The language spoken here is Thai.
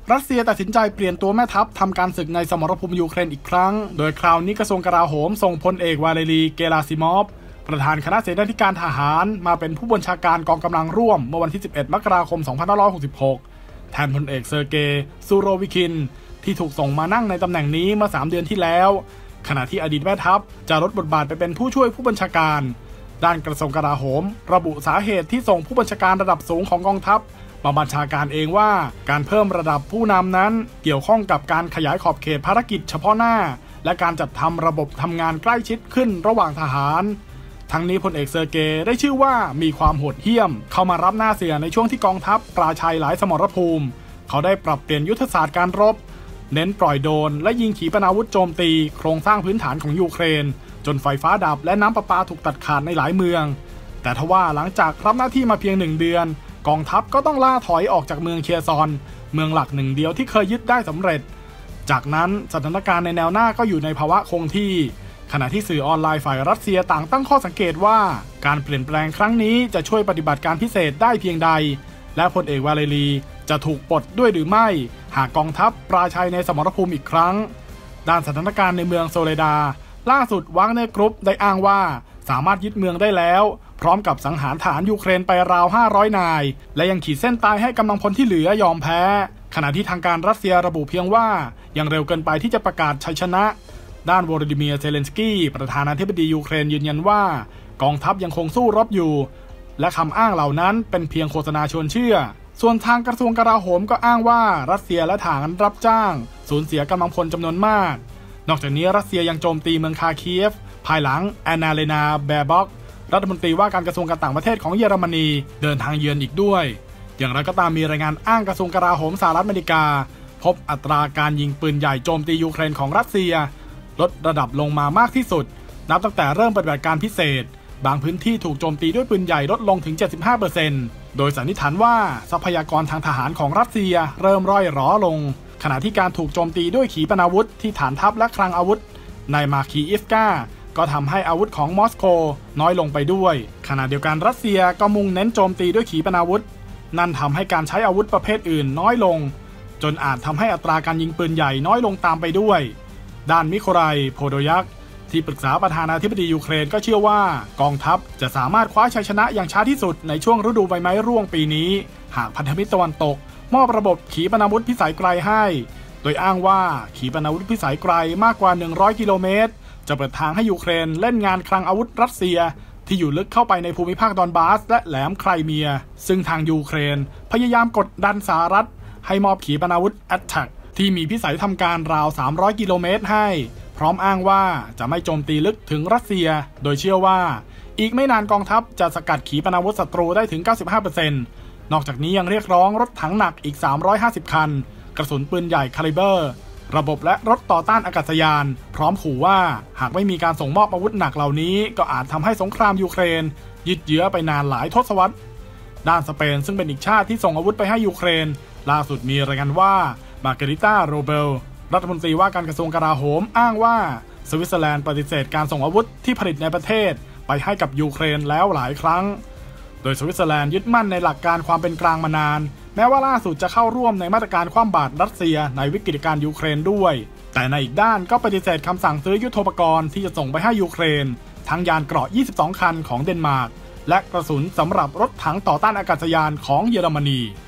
รัสเซียตัดสินใจเปลี่ยนตัวแม่ทัพทำการศึกในสมรภูมิยูเครนอีกครั้งโดยคราวนี้กระทรวงกลาโหมส่งพลเอกวาเลรีเกราซิมอฟประธานคณะเสนาธิการทหารมาเป็นผู้บัญชาการกองกำลังร่วมเมื่อวันที่11 มกราคม 2566 แทนพลเอกเซอร์เกย์ซูโรวิคินที่ถูกส่งมานั่งในตำแหน่งนี้เมื่อ3 เดือนที่แล้วขณะที่อดีตแม่ทัพจะลดบทบาทไปเป็นผู้ช่วยผู้บัญชาการด้านกระทรวงกลาโหมระบุสาเหตุที่ส่งผู้บัญชาการระดับสูงของกองทัพมาบัญชาการเองว่าการเพิ่มระดับผู้นำนั้นเกี่ยวข้องกับการขยายขอบเขตภารกิจเฉพาะหน้าและการจัดทำระบบทำงานใกล้ชิดขึ้นระหว่างทหารทั้งนี้พลเอกเซอร์เกย์ได้ชื่อว่ามีความโหดเหี้ยมเข้ามารับหน้าเสือในช่วงที่กองทัพปราชัยหลายสมรภูมิเขาได้ปรับเปลี่ยนยุทธศาสตร์การรบเน้นปล่อยโดรนและยิงขีปนาวุธโจมตีโครงสร้างพื้นฐานของยูเครนจนไฟฟ้าดับและน้ำประปาถูกตัดขาดในหลายเมืองแต่ทว่าหลังจากรับหน้าที่มาเพียง1 เดือนกองทัพก็ต้องล่าถอยออกจากเมืองเคียซอนเมืองหลักหนึ่งเดียวที่เคยยึดได้สำเร็จจากนั้นสถานการณ์ในแนวหน้าก็อยู่ในภาวะคงที่ขณะที่สื่อออนไลน์ฝ่ายรัสเซียต่างตั้งข้อสังเกตว่าการเปลี่ยนแปลงครั้งนี้จะช่วยปฏิบัติการพิเศษได้เพียงใดและพลเอกวาเลรีจะถูกปลดด้วยหรือไม่หากกองทัพปราชัยในสมรภูมิอีกครั้งด้านสถานการณ์ในเมืองโซเลดาล่าสุดวากเนอร์กรุ๊ปได้อ้างว่าสามารถยึดเมืองได้แล้วพร้อมกับสังหารฐานยูเครนไปราว500 นายและยังขีดเส้นตายให้กำลังพลที่เหลือยอมแพ้ขณะที่ทางการรัสเซียระบุเพียงว่ายังเร็วเกินไปที่จะประกาศชัยชนะด้านโวโลดิเมียร์เซเลนสกี้ประธานาธิบดียูเครนยืนยันว่ากองทัพยังคงสู้รบอยู่และคำอ้างเหล่านั้นเป็นเพียงโฆษณาชวนเชื่อส่วนทางกระทรวงกลาโหมก็อ้างว่ารัสเซียและทหารรับจ้างสูญเสียกำลังพลจำนวนมากนอกจากนี้รัสเซียยังโจมตีเมืองคาเคียฟภายหลังแอนนาเลนาแบร์บ็อกรัฐมนตรีว่าการกระทรวงการต่างประเทศของเยอรมนีเดินทางเยือนอีกด้วยอย่างไรก็ตามมีรายงานอ้างกระทรวงกลาโหมสหรัฐอเมริกาพบอัตราการยิงปืนใหญ่โจมตียูเครนของรัสเซียลดระดับลงมามากที่สุดนับตั้งแต่เริ่มปฏิบัติการพิเศษบางพื้นที่ถูกโจมตีด้วยปืนใหญ่ลดลงถึง 75% โดยสันนิษฐานว่าทรัพยากรทางทหารของรัสเซียเริ่มร่อยหรอลงขณะที่การถูกโจมตีด้วยขีปนาวุธที่ฐานทัพและคลังอาวุธในมาคีอิฟกาก็ทำให้อาวุธของมอสโกน้อยลงไปด้วยขณะเดียวกันรัสเซียก็มุ่งเน้นโจมตีด้วยขีปนาวุธนั่นทำให้การใช้อาวุธประเภทอื่นน้อยลงจนอาจทำให้อัตราการยิงปืนใหญ่น้อยลงตามไปด้วยด้านมิโคไลโพโดยักที่ปรึกษาประธานาธิบดียูเครนก็เชื่อว่ากองทัพจะสามารถคว้าชัยชนะอย่างช้าที่สุดในช่วงฤดูใบไม้ร่วงปีนี้หากพันธมิตรตะวันตกมอบระบบขีปนาวุธพิสัยไกลให้โดยอ้างว่าขีปนาวุธพิสัยไกลมากกว่า100 กิโลเมตรจะเปิดทางให้ยูเครนเล่นงานคลังอาวุธรัสเซียที่อยู่ลึกเข้าไปในภูมิภาคดอนบาสและแหลมไครเมียซึ่งทางยูเครนพยายามกดดันสหรัฐให้มอบขีปนาวุธแอตแทคที่มีพิสัยทำการราว300 กิโลเมตรให้พร้อมอ้างว่าจะไม่โจมตีลึกถึงรัสเซียโดยเชื่อว่าอีกไม่นานกองทัพจะสกัดขีปนาวุธศัตรูได้ถึง 95% นอกจากนี้ยังเรียกร้องรถถังหนักอีก350 คันกระสุนปืนใหญ่คาลิเบอร์ระบบและรถต่อต้านอากาศยานพร้อมขู่ว่าหากไม่มีการส่งมอบอาวุธหนักเหล่านี้ก็อาจทำให้สงครามยูเครนยืดเยื้อไปนานหลายทศวรรษด้านสเปนซึ่งเป็นอีกชาติที่ส่งอาวุธไปให้ยูเครนล่าสุดมีรายงานว่ามาร์เกริต้าโรเบลรัฐมนตรีว่าการกระทรวงกลาโหมอ้างว่าสวิตเซอร์แลนด์ปฏิเสธการส่งอาวุธที่ผลิตในประเทศไปให้กับยูเครนแล้วหลายครั้งโดยสวิตเซอร์แลนด์ยึดมั่นในหลักการความเป็นกลางมานานแม้ว่าล่าสุดจะเข้าร่วมในมาตรการคว่ำบาตรรัสเซียในวิกฤตการณ์ยูเครนด้วยแต่ในอีกด้านก็ปฏิเสธคำสั่งซื้อยุทโธปกรณ์ที่จะส่งไปให้ยูเครนทั้งยานเกราะ22 คันของเดนมาร์กและกระสุนสำหรับรถถังต่อต้านอากาศยานของเยอรมนี